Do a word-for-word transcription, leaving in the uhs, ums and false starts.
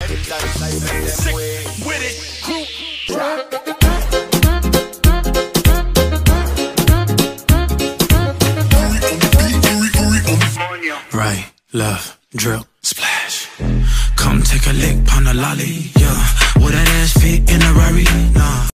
Sick with it, crew. Right, left, drip, splash. Come take a lick, pon the lolly, yeah. Will that ass fit in a Rari? Nah.